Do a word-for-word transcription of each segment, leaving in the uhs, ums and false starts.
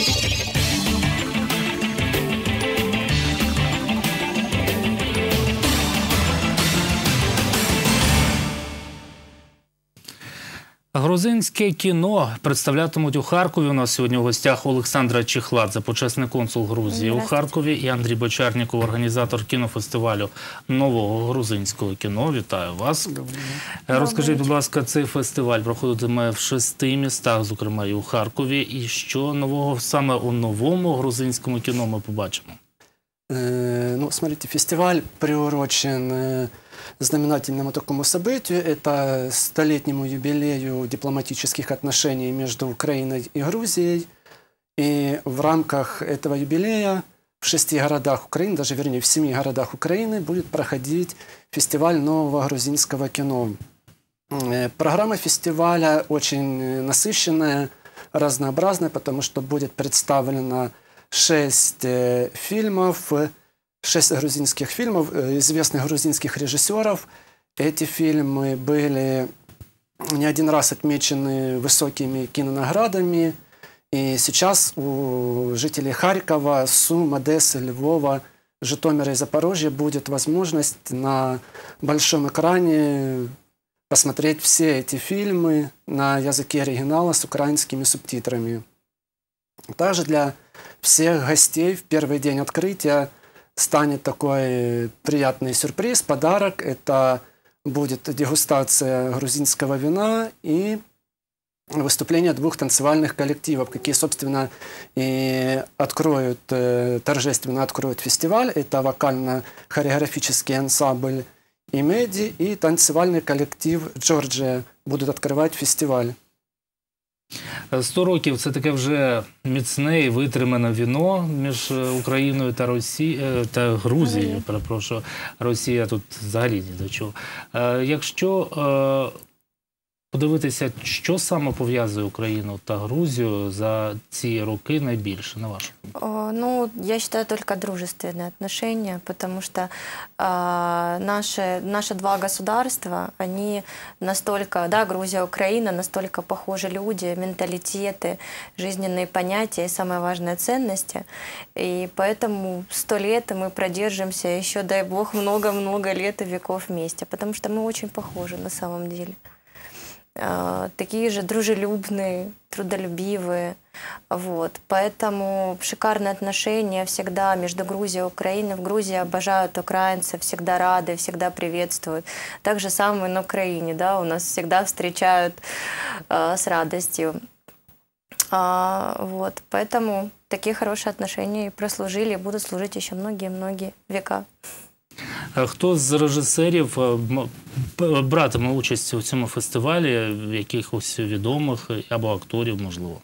Грузинське кіно представлятимуть у Харкові. У нас сьогодні в гостях Олександра Чехладзе, почесний консул Грузії у Харкові, і Андрій Бочарніков, організатор кінофестивалю нового грузинського кіно. Вітаю вас. Доброго. Розкажіть, будь ласка, цей фестиваль проходитиме в шести містах, зокрема і у Харкові. І що нового саме у новому грузинському кіно ми побачимо? Э, ну, смотрите, фестиваль приурочен э, знаменательному такому событию. Это столетнему юбилею дипломатических отношений между Украиной и Грузией. И в рамках этого юбилея в шести городах Украины, даже вернее в семи городах Украины, будет проходить фестиваль нового грузинского кино. Э, программа фестиваля очень насыщенная, разнообразная, потому что будет представлено шесть э, фильмов, шесть грузинских фильмов, э, известных грузинских режиссеров. Эти фильмы были не один раз отмечены высокими кинонаградами. И сейчас у жителей Харькова, Сум, Одессы, Львова, Житомира и Запорожья будет возможность на большом экране посмотреть все эти фильмы на языке оригинала с украинскими субтитрами. Также для всех гостей в первый день открытия станет такой приятный сюрприз, подарок. Это будет дегустация грузинского вина и выступление двух танцевальных коллективов, какие, собственно, и откроют, торжественно откроют фестиваль. Это вокально-хореографический ансамбль «Имеди» и танцевальный коллектив «Джорджия» будут открывать фестиваль. Сто років – це таке вже міцне і витримане віно між Україною та Росією, та Грузією, перепрошую. Росія тут взагалі ні до чого. Якщо подивитися, що саме пов'язує Україну та Грузію за ці роки найбільше, на вашу думку? Ну, я считаю, только дружественные отношения, потому что э, наши, наши два государства, они настолько, да, Грузия, Украина, настолько похожи люди, менталитеты, жизненные понятия и, самое важное, ценности. И поэтому сто лет мы продержимся еще, дай бог, много-много лет и веков вместе, потому что мы очень похожи на самом деле. Такие же дружелюбные, трудолюбивые. Вот. Поэтому шикарные отношения всегда между Грузией и Украиной. В Грузии обожают украинцев, всегда рады, всегда приветствуют. Так же самое на Украине. Да, у нас всегда встречают э, с радостью. А, вот. Поэтому такие хорошие отношения прослужили и будут служить еще многие-многие века. Хто з режисерів братиме участь у цьому фестивалі, якихось відомих або акторів, можливо?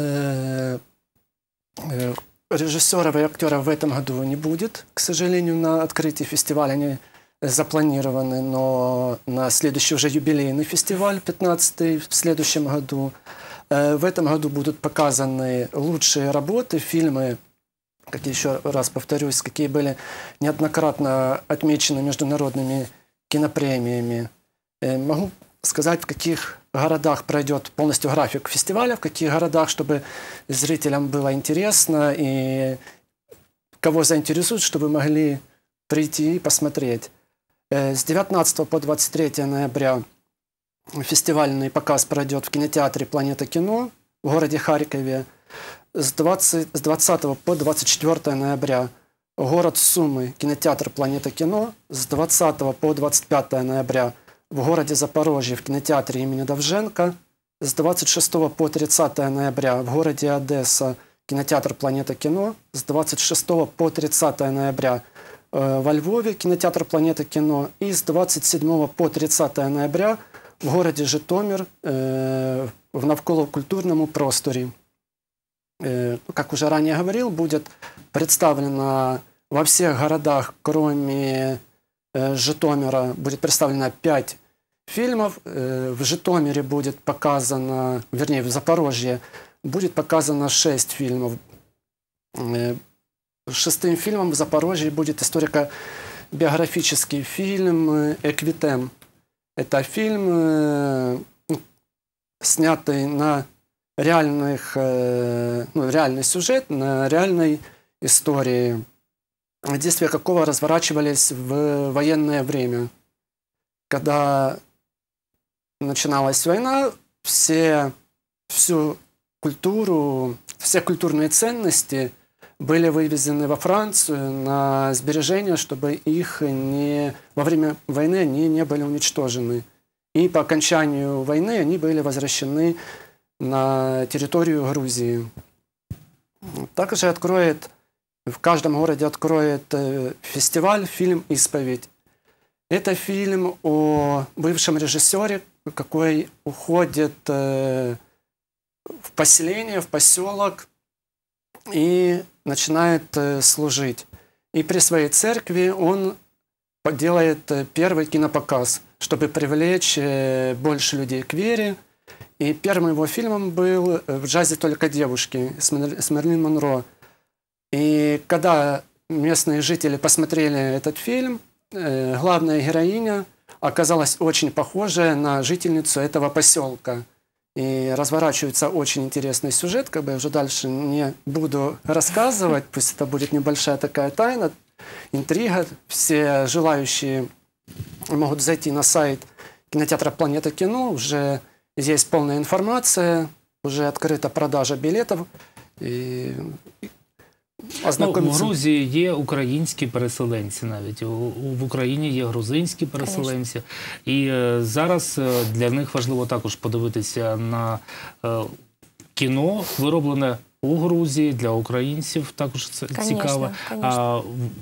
Режиссеров и актеров в этом году не будет, к сожалению, на открытии фестиваля. Они запланированы, но на следующий уже юбилейный фестиваль, пятнадцатый, в следующем году. В этом году будут показаны лучшие работы, фильмы, как еще раз повторюсь, какие были неоднократно отмечены международными кинопремиями. Могу сказать, в каких городах пройдет полностью график фестиваля, в каких городах, чтобы зрителям было интересно и кого заинтересует, чтобы могли прийти и посмотреть. С девятнадцатого по двадцать третье ноября фестивальный показ пройдет в кинотеатре «Планета кино» в городе Харькове. С двадцатого по двадцать четвёртое ноября город Сумы, кинотеатр «Планета кино». С двадцатого по двадцать пятое ноября в городе Запорожье в кинотеатре имени Довженко. С двадцать шестого по тридцатое ноября в городе Одесса кинотеатр «Планета кино». С двадцать шестого по тридцатое ноября э, во Львове кинотеатр «Планета кино». И с двадцать седьмого по тридцатое ноября в городе Житомир э, в навколокультурном просторе. Как уже ранее говорил, будет представлено во всех городах, кроме Житомира, будет представлено пять фильмов. В Житомире будет показано, вернее, в Запорожье будет показано шесть фильмов. Шестым фильмом в Запорожье будет историко-биографический фильм «Эквитем». Это фильм, снятый на реальных, ну, реальный сюжет на реальной истории, действия какого разворачивались в военное время. Когда начиналась война, все, всю культуру, все культурные ценности были вывезены во Францию на сбережение, чтобы их не, во время войны они не были уничтожены. И по окончанию войны они были возвращены на территорию Грузии. Также откроет, в каждом городе откроет фестиваль «Фильм Исповедь». Это фильм о бывшем режиссере, какой уходит в поселение, в поселок и начинает служить. И при своей церкви он делает первый кинопоказ, чтобы привлечь больше людей к вере. И первым его фильмом был «В джазе только девушки» с Мерлин Монро. И когда местные жители посмотрели этот фильм, главная героиня оказалась очень похожая на жительницу этого поселка. И разворачивается очень интересный сюжет, как бы я уже дальше не буду рассказывать, пусть это будет небольшая такая тайна, интрига. Все желающие могут зайти на сайт кинотеатра «Планета кино», уже есть полная информация, уже открыта продажа билетов. І Ну, в Грузії є українські переселенці навіть, у, в Україні є грузинські переселенці. Конечно. І е, зараз е, для них важливо також подивитися на е, кіно, вироблене у Грузії, для українців також це конечно, цікаво. Конечно. А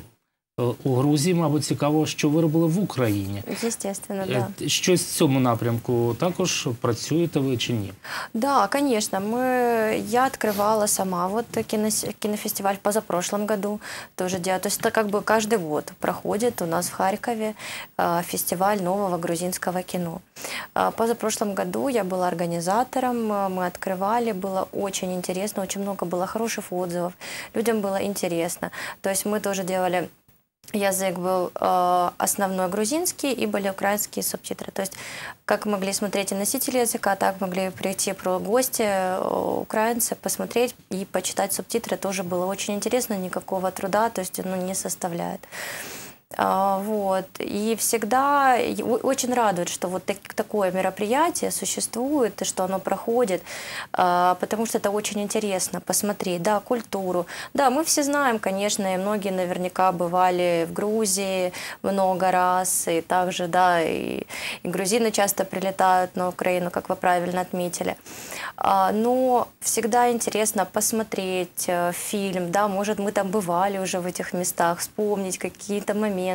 у Грузії, мабуть, цікаво, що виробили в Україні. Естественно, да. Щось в цьому напрямку також працюєте ви чи ні? Да, конечно. Мы... Я открывала сама вот кино... кинофестиваль в позапрошлом году. Тоже делала. То есть это как бы каждый год проходит у нас в Харькове фестиваль нового грузинского кино. Позапрошлом году я была организатором, мы открывали, было очень интересно, очень много было хороших отзывов, людям было интересно. То есть мы тоже делали... Язык был э, основной грузинский и были украинские субтитры. То есть как могли смотреть и носители языка, так могли прийти про гости, э, украинцы, посмотреть и почитать субтитры. Тоже было очень интересно, никакого труда, то есть ну, не составляет. А, вот. И всегда очень радует, что вот так, такое мероприятие существует, и что оно проходит, а, потому что это очень интересно посмотреть, да, культуру. Да, мы все знаем, конечно, и многие наверняка бывали в Грузии много раз, и также, да, и, и грузины часто прилетают на Украину, как вы правильно отметили. А, но всегда интересно посмотреть э, фильм, да, может, мы там бывали уже в этих местах, вспомнить какие-то моменты.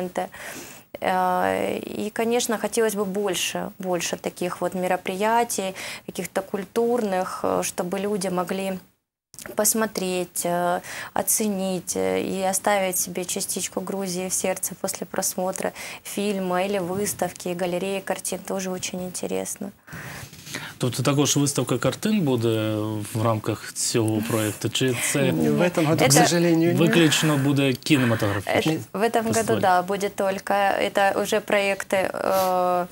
И, конечно, хотелось бы больше, больше таких вот мероприятий, каких-то культурных, чтобы люди могли посмотреть, оценить и оставить себе частичку Грузии в сердце после просмотра фильма или выставки, галереи картин. Тоже очень интересно. Тобто також виставка картин буде в рамках цього проєкту? Чи це в этом году, к сожалению, виключно буде кінематографічний? В этом году, да, будет только. Это уже проекты э,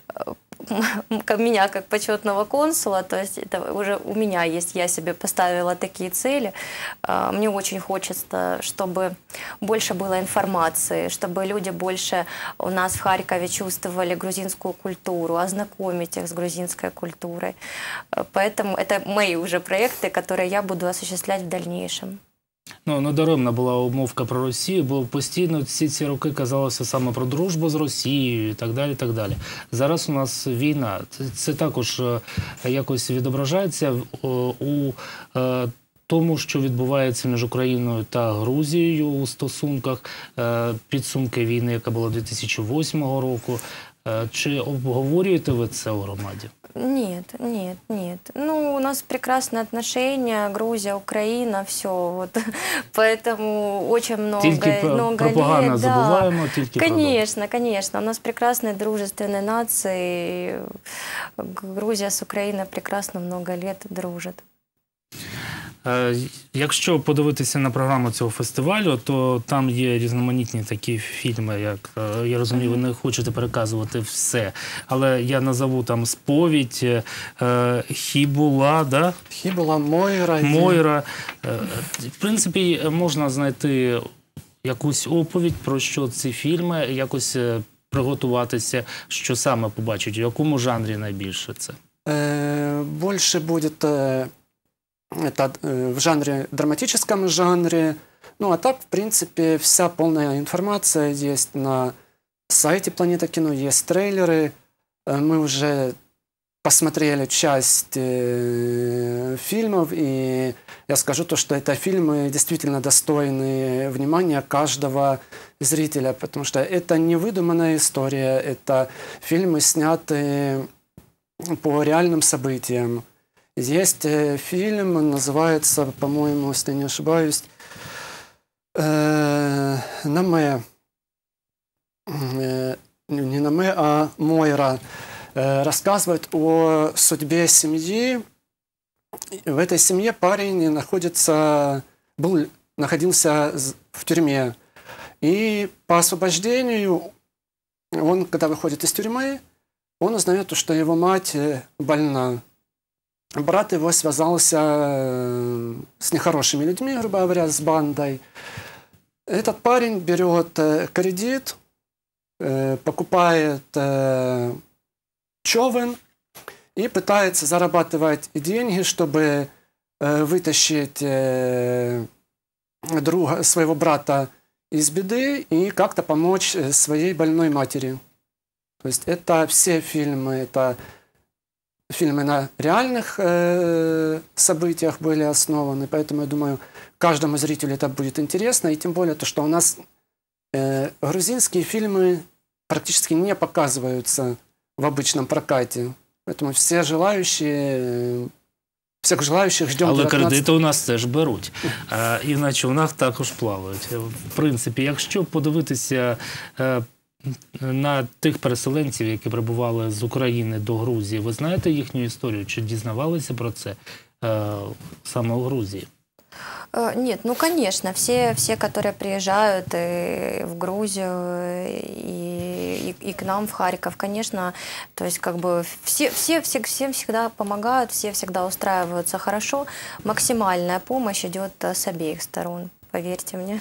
меня как почетного консула, то есть это уже у меня есть, я себе поставила такие цели. Мне очень хочется, чтобы больше было информации, чтобы люди больше у нас в Харькове чувствовали грузинскую культуру, ознакомить их с грузинской культурой. Поэтому это мои уже проекты, которые я буду осуществлять в дальнейшем. Ну, недаремна була умовка про Росію, бо постійно всі ці роки казалося саме про дружбу з Росією і так далі, і так далі. Зараз у нас війна. Це, це також якось відображається у тому, що відбувається між Україною та Грузією у стосунках, підсумки війни, яка була дві тисячі восьмого року. Чи обговорюєте ви це у громаді? Нет, нет, нет. Ну, у нас прекрасные отношения, Грузия, Украина, все. Вот. Поэтому очень много, тільки много про погано лет. забуваємо, да. тільки Конечно, конечно. У нас прекрасные дружественные нации. Грузия с Украиной прекрасно много лет дружат. Е, Якщо подивитися на програму цього фестивалю, то там є різноманітні такі фільми, як, е, я розумію, ви не хочете переказувати все, але я назову там «Сповідь», е, «Хібула», да? Хібула, Мойра. Мойра. Е, В принципі, можна знайти якусь оповідь, про що ці фільми, якось е, приготуватися, що саме побачить, в якому жанрі найбільше це? Э, Больше будет э, это э, в жанре, драматическом жанре. Ну, а так, в принципе, вся полная информация есть на сайте Планета Кино, есть трейлеры. Э, Мы уже посмотрели часть э, фильмов, и я скажу то, что это фильмы действительно достойны внимания каждого зрителя, потому что это не выдуманная история, это фильмы, снятые по реальным событиям. Есть э, фильм, он называется, по-моему, если не ошибаюсь, э, «Наме». Э, не «Наме», а «Мойра». Э, рассказывает о судьбе семьи. В этой семье парень находится, был, находился в тюрьме. И по освобождению он, когда выходит из тюрьмы, он узнает, что его мать больна. Брат его связался с нехорошими людьми, грубо говоря, с бандой. Этот парень берет кредит, покупает човен и пытается зарабатывать деньги, чтобы вытащить друга, своего брата из беды и как-то помочь своей больной матери. То есть это все фильмы, это фильмы на реальных э, событиях были основаны, поэтому я думаю, каждому зрителю это будет интересно, и тем более то, что у нас э, грузинские фильмы практически не показываются в обычном прокате, поэтому все желающие, всех желаючих ждем. Але дев'ятнадцятого кредити у нас теж беруть, а, і на човнах також плавають. В принципі, якщо подивитися е, на тих переселенців, які прибували з України до Грузії, ви знаєте їхню історію? Чи дізнавалися про це е, саме у Грузії? Э, Нет, ну, конечно, все, все, которые приезжают и в Грузию, и, и, и к нам в Харьков, конечно, то есть как бы все, все, все, всем всегда помогают, все всегда устраиваются хорошо. Максимальная помощь идет с обеих сторон, поверьте мне.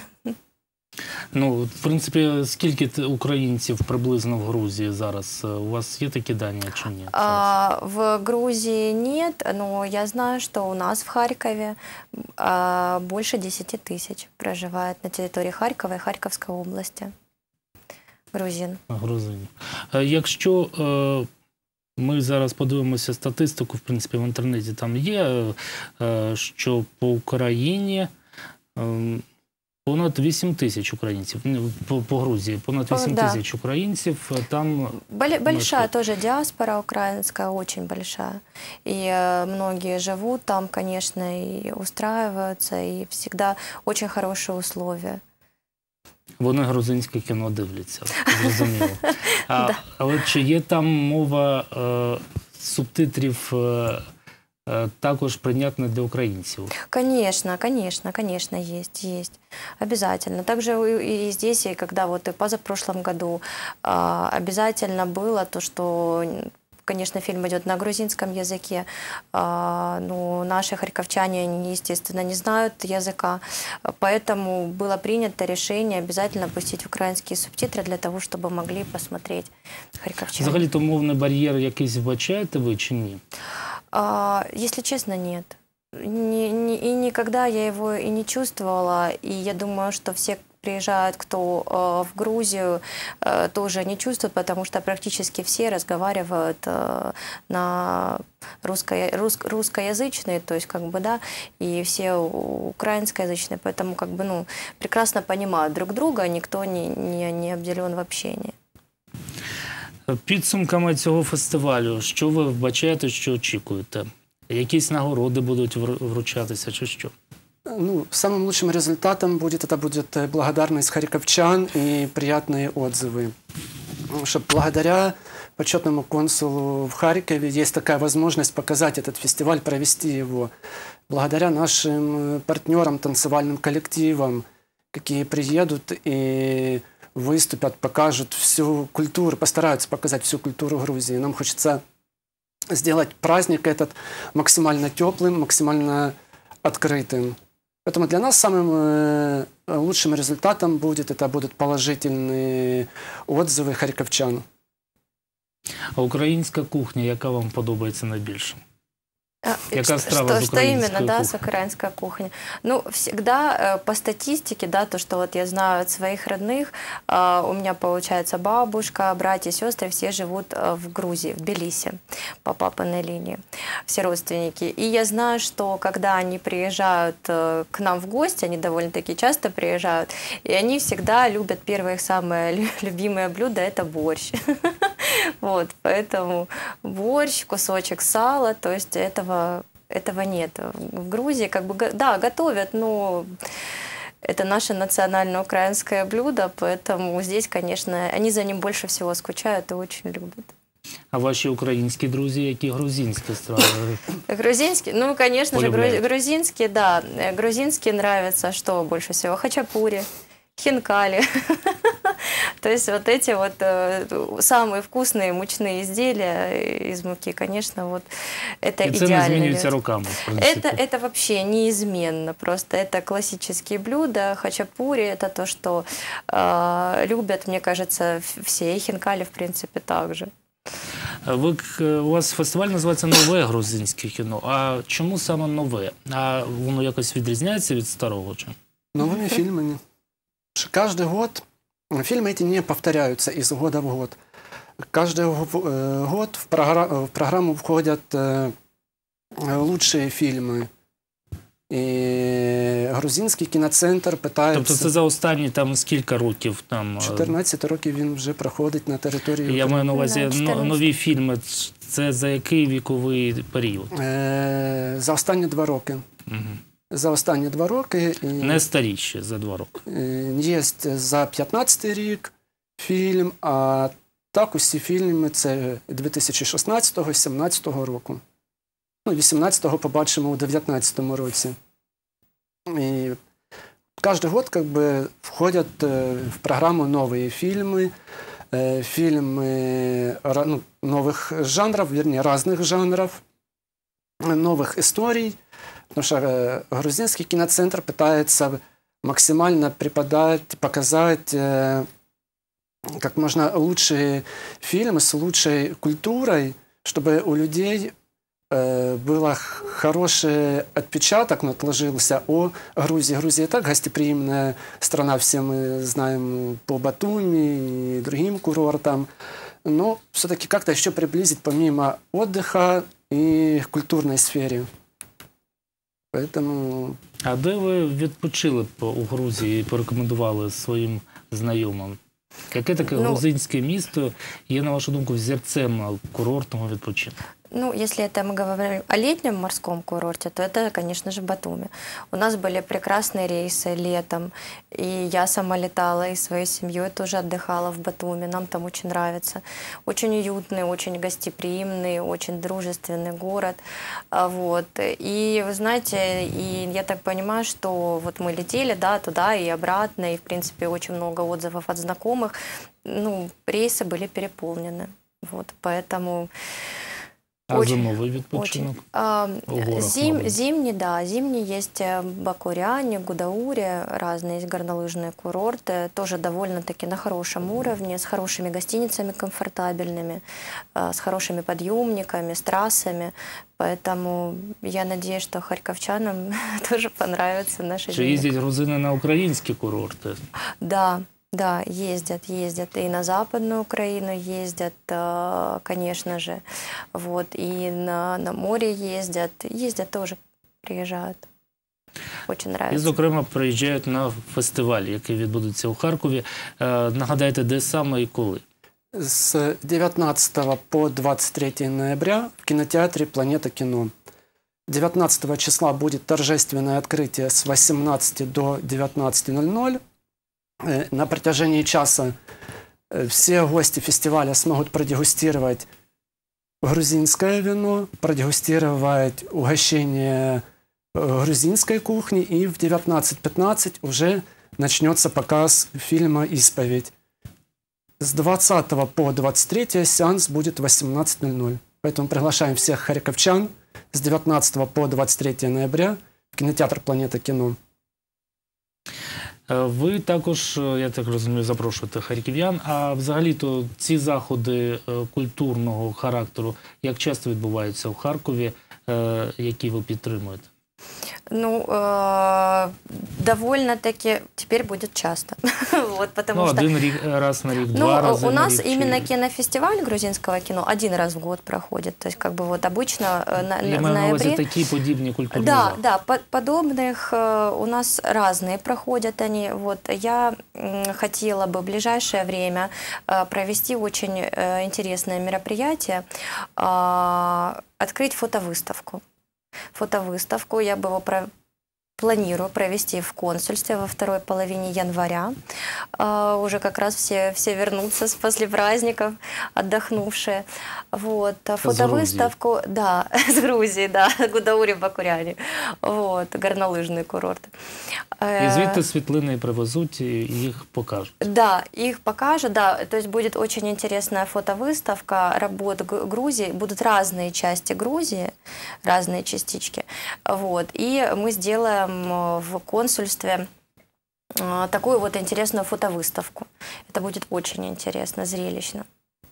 Ну, в принципі, скільки т- українців приблизно в Грузії зараз? У вас є такі дані чи ні? А, в Грузии нет, но я знаю, что у нас в Харькове а, больше десяти тысяч проживает на территории Харькова и Харьковской области грузин. Грузинів. Е, Якщо е, ми зараз подивимося статистику, в принципі, в інтернеті там є, е, що по Україні е, понад вісім тисяч українців, ну, по, по Грузії, понад О, вісім да. тисяч українців там. Боли- Большая Мышцы. тоже диаспора украинская, очень большая. И э, многие живут там, конечно, и устраиваются, и всегда очень хорошие условия. Вони грузинське кіно дивляться, зрозуміло. А, але чи є там мова е, субтитрів е, е, також прийнятна для українців? Конечно, конечно, конечно, есть, есть. Обязательно. Также и и здесь, и когда вот и позапрошлом году а, обязательно было то, что, конечно, фильм идет на грузинском языке, а, ну, наши харьковчане, они, естественно, не знают языка, поэтому было принято решение обязательно пустить украинские субтитры для того, чтобы могли посмотреть харьковчане. Взагалі-то мовний бар'єр якийсь вбачаєте ви чи ні? А, если честно, нет. Ни- ни- и никогда я его и не чувствовала. И я думаю, что все приезжают, кто э, в Грузию, э, тоже не чувствуют, потому что практически все разговаривают э, на русско, рус, русскоязычные, то есть как бы, да, и все украинскоязычные, поэтому как бы, ну, прекрасно понимают друг друга, никто не, не, не обделен в общении. Підсумками цього фестивалю, що ви вбачаєте, що очікуєте? Якісь нагороди будуть вру- вручатися чи що? Ну, самым лучшим результатом будет, это будет э, благодарность харьковчан и приятные отзывы. Потому что благодаря почетному консулу в Харькове есть такая возможность показать этот фестиваль, провести его благодаря нашим партнерам, танцевальным коллективам, какие приедут и выступят, покажут всю культуру, постараются показать всю культуру Грузии. Нам хочется сделать праздник этот максимально теплым, максимально открытым. Поэтому для нас самым лучшим результатом будет, это будут положительные отзывы харківчан. А українська кухня, яка вам подобається найбільше? Яка страва что, что именно, да, с украинской кухни? Ну, всегда э, по статистике, да, то, что вот я знаю от своих родных, э, у меня, получается, бабушка, братья, сестры, все живут э, в Грузии, в Тбилиси, по папиной линии, все родственники. И я знаю, что когда они приезжают э, к нам в гости, они довольно-таки часто приезжают, и они всегда любят, первое их самое любимое блюдо – это борщ. Вот, поэтому борщ, кусочек сала, то есть этого, этого нет. В Грузии как бы, да, готовят, но это наше национальное украинское блюдо, поэтому здесь, конечно, они за ним больше всего скучают и очень любят. А ваші українські друзі, які грузинські страви? Грузинские, ну, конечно же, грузинские, да. Грузинские нравятся, что больше всего? Хачапури, хинкали. То есть вот эти вот э, самые вкусные мучные изделия из муки, конечно, вот это идеально. И цены изменяются руками, в принципе. Это, это вообще неизменно, просто это классические блюда. Хачапури – это то, что э, любят, мне кажется, все, и хинкали, в принципе, также. Ви, у вас фестиваль називається «Нове грузинське кіно». А чому саме нове? А воно якось відрізняється від старого? Чи? Новыми фильмами. Каждый год фильмы эти не повторяются из года в год. Каждый год в, програ- в программу входят лучшие фильмы. І грузинський кіноцентр питається... Тобто це за останні там скільки років? Там... чотирнадцять років він вже проходить на території... Я маю на увазі нові фільми. Це за який віковий період? Е, за останні два роки. Угу. За останні два роки. І... Не старіші, за два роки. Є за п'ятнадцятий рік фільм, а так усі фільми це дві тисячі шістнадцятого - сімнадцятого року. Ну, вісімнадцятого побачимо у дев'ятнадцятому році. И каждый год как бы входят в программу новые фильмы, фильмы ну, новых жанров, вернее, разных жанров, новых историй. Потому что грузинский киноцентр пытается максимально преподать, показать как можно лучшие фильмы с лучшей культурой, чтобы у людей был хороший отпечаток, отложился о Грузии. Грузия и так гостеприимная страна, все мы знаем по Батуми и другим курортам. Но все-таки как-то еще приблизить помимо отдыха и культурной сфере. Поэтому... А де ви відпочили у Грузії і порекомендували своїм знайомим? Яке таке ну, грузинське місто є, на вашу думку, взірцем курортного відпочинку? Ну, если это мы говорим о летнем морском курорте, то это, конечно же, Батуми. У нас были прекрасные рейсы летом, и я сама летала, и своей семьей тоже отдыхала в Батуми. Нам там очень нравится. Очень уютный, очень гостеприимный, очень дружественный город. Вот. И, вы знаете, и я так понимаю, что вот мы летели, да, туда и обратно, и, в принципе, очень много отзывов от знакомых. Ну, рейсы были переполнены. Вот, поэтому... А очень, зимовый відпочинок? А, зим, зимний, да. Зимний есть Бакуряне, Гудауре, разные есть горнолыжные курорты. Тоже довольно-таки на хорошем уровне, с хорошими гостиницами комфортабельными, с хорошими подъемниками, с трассами. Поэтому я надеюсь, что харьковчанам тоже понравится наша зима. Чи їздять грузини на українські курорти? Да. Да, ездят, ездят. И на Западную Украину ездят, конечно же. Вот. И на, на море ездят. Ездят тоже, приезжают. Очень нравится. І, зокрема, приїжджають на фестиваль, який відбудеться у Харкові. Нагадайте, де саме і коли? С девятнадцатого по двадцать третье ноября в кинотеатре «Планета кино». девятнадцатого числа будет торжественное открытие с восемнадцати до девятнадцати ноль-ноль. На протяжении часа все гости фестиваля смогут продегустировать грузинское вино, продегустировать угощение э, грузинской кухни, и в девятнадцать пятнадцать уже начнется показ фильма «Исповедь». С двадцатого по двадцать третье сеанс будет в восемнадцать ноль ноль. Поэтому приглашаем всех харьковчан с девятнадцатого по двадцать третье ноября в кинотеатр «Планета кино». Ви також, я так розумію, запрошуєте харків'ян, а взагалі-то ці заходи культурного характеру, як часто відбуваються у Харкові, які ви підтримуєте? Ну, э, довольно-таки теперь будет часто. Вот, потому ну, что, один рік, раз на рік, ну, два рази у на нас рік, именно чи... кинофестиваль грузинского кино один раз в год проходит. То есть, как бы вот обычно на, Я в маю на увазі ноябре... такі подібні культурні Да, заходи. да, по подобных э, у нас разные проходят они. Вот, я э, хотела бы в ближайшее время э, провести очень э, интересное мероприятие, э, открыть фотовыставку. Фотовыставку я бы его про... планирую провести в консульстве во второй половине января. Uh, уже как раз все, все вернутся после праздников, отдохнувшие. Вот. Фотовыставку, с да, с Грузии, да, Гудаури-Бакуряни. Вот, горнолыжный курорт. І звідти світлини привезуть, і їх покажуть. Да, их покажут, да. То есть будет очень интересная фотовыставка работ Грузии. Будут разные части Грузии, разные частички. Вот. И мы сделаем в консульстве такую вот интересную фотовыставку. Это будет очень интересно, зрелищно.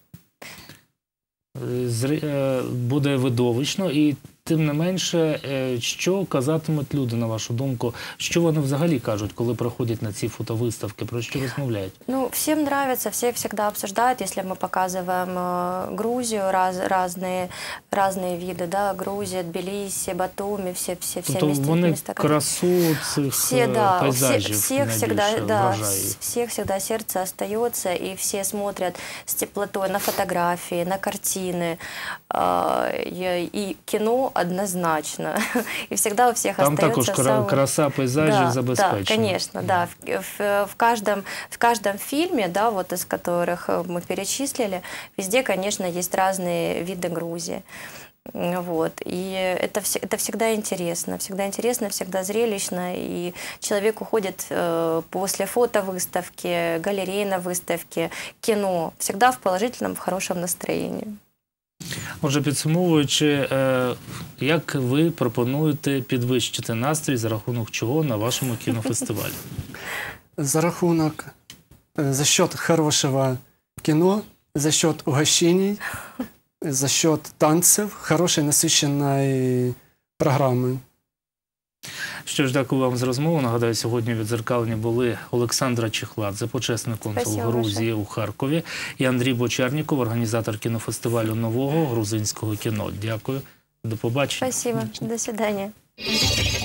Буде видовищно, і тим не менше, що казатимуть люди, на вашу думку? Що вони взагалі кажуть, коли приходять на ці фотовиставки? Про що розмовляють? Ну, всем нравится, все всегда обсуждают, если мы показываем э, Грузию, раз, разные, разные виды, да, Грузия, Тбилиси, Батуми, все, все, все тобто места. вони места, красу цих все, да, пейзажів все, всех всегда, да, вражає. всех всегда сердце остается, и все смотрят с теплотой на фотографии, на картины, э, и кино однозначно. И всегда у всех Там остается також самое... краса пейзажів да, забезпечена. Да, конечно, да. В, в, в, каждом, в каждом фильме, да, вот из которых мы перечислили, везде, конечно, есть разные виды Грузии. Вот. И это, это всегда интересно, всегда интересно, всегда зрелищно. И человек уходит э, после фотовыставки, галерейной выставки, кино, всегда в положительном, в хорошем настроении. Отже, підсумовуючи, як ви пропонуєте підвищити настрій, за рахунок чого на вашому кінофестивалі? За рахунок, за счет хорошего кино, за счет угощений, за счет танцев, хорошей насыщенной программы. Що ж, дякую вам за розмову. Нагадаю, сьогодні відзеркалені були Олександра Чехладзе, почесний консул Спасибо, Грузії у Харкові, і Андрій Бочерніков, організатор кінофестивалю нового грузинського кіно. Дякую. До побачення. Спасибо. До свидания.